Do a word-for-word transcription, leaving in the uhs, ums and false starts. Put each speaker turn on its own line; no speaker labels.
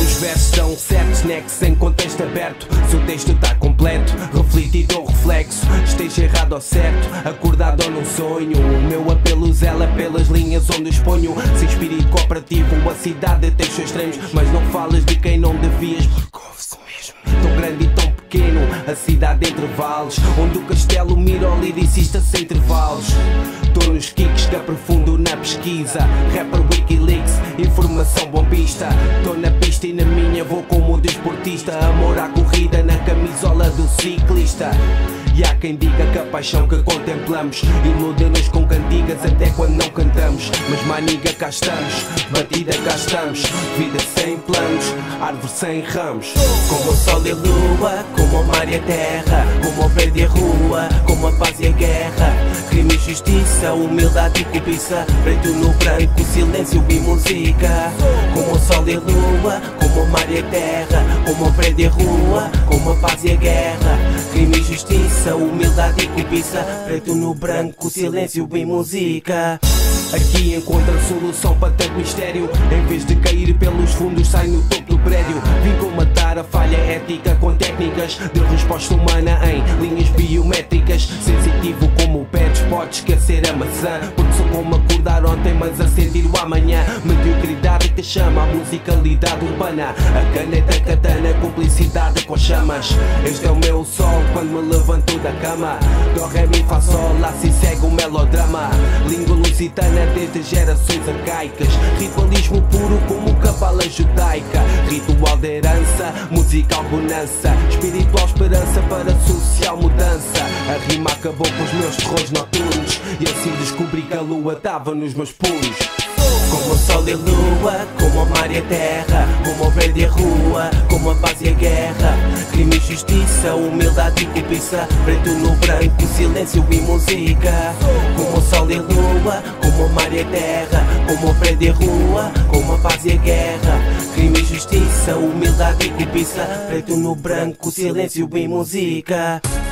meus versos são certos, next em contexto aberto. Se o texto está completo, refletido ou reflexo, esteja errado ou certo, acordado ou num sonho, o meu apelo zela pelas linhas onde os ponho. Sem espírito cooperativo, a cidade tem os seus estranhos, mas não falas de quem não devias, porque ouve-se mesmo. Tão grande e tão pequeno, a cidade entre vales, onde o castelo mira o liricista sem intervalos. Tô nos kicks que aprofundo na pesquisa, rapper Wikileaks, informação bombista. Tô na pista e na minha vou como desportista, amor à corrida na camisola do ciclista. E há quem diga que a paixão que contemplamos ilude-nos com cantigas até quando não cantamos. Mas maniga cá estamos, batida cá estamos, vida sem planos, árvore sem ramos. Como o sol e a lua, como o mar e a terra, como o prédio e a rua, como a paz e a guerra. Crime e justiça, humildade e cobiça, preto no branco, silêncio e música. Como o sol e a lua, como o mar e a terra, como o prédio e a rua, como a paz e a guerra. Crime e justiça, humildade e cobiça, preto no branco, silêncio e música. Aqui encontra solução para tanto mistério, em vez de cair pelos fundos sai no topo do prédio. Vim combatar a falha ética com técnicas de resposta humana em linhas biométricas. Sensitivo como o pets, pode esquecer a maçã, porque sou como acordar ontem mas a sentir o amanhã. Mediocridade que chama a musicalidade urbana, a caneta katana, cumplicidade com as chamas. Este é o meu sol quando me levanto da cama. Do ré mi fá sol, lá se segue o melodrama. Língua lusitana desde gerações arcaicas, ritualismo puro como cabala judaica. Ritual de herança, musical bonança, espiritual esperança para social mudança. A rima acabou com os meus terrores noturnos, e assim descobri que a lua estava nos meus pulos. Como o sol e a lua, como o mar e a terra, como o verde e a rua, como a paz e a guerra. Crime e justiça, humildade e cobiça, preto no branco, silêncio e música. Como o sol e a lua, como o mar e a terra, como o verde e a rua, como a paz e a guerra. Crime e justiça, humildade e cobiça, preto no branco, silêncio e música.